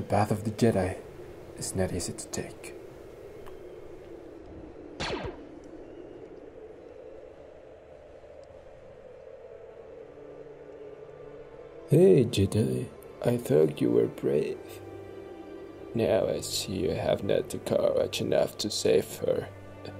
path of the Jedi is not easy to take. Hey Jedi, I thought you were brave. Now I see you have not the courage enough to save her.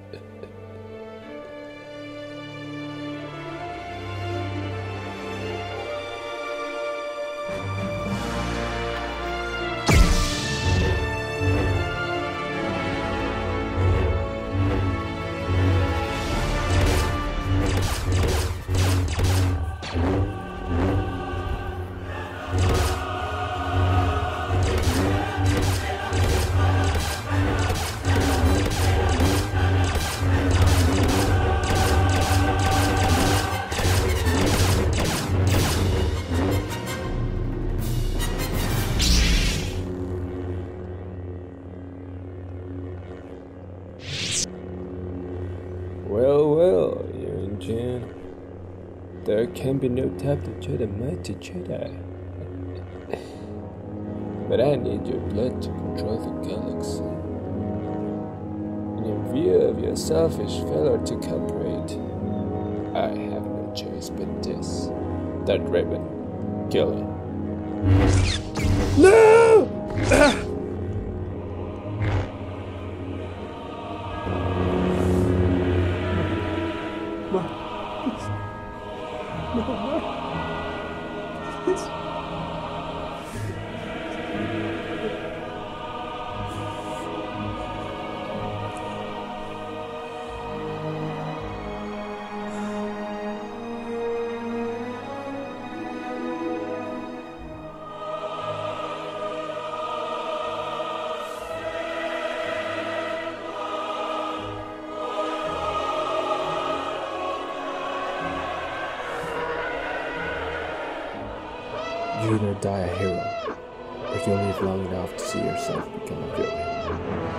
Well, young Jan. There can be no doubt that you're the mighty Jedi. But I need your blood to control the galaxy. And in view of your selfish failure to cooperate, I have no choice but this. That Raven, kill him. No! You either die a hero, or you'll live long enough to see yourself become a villain.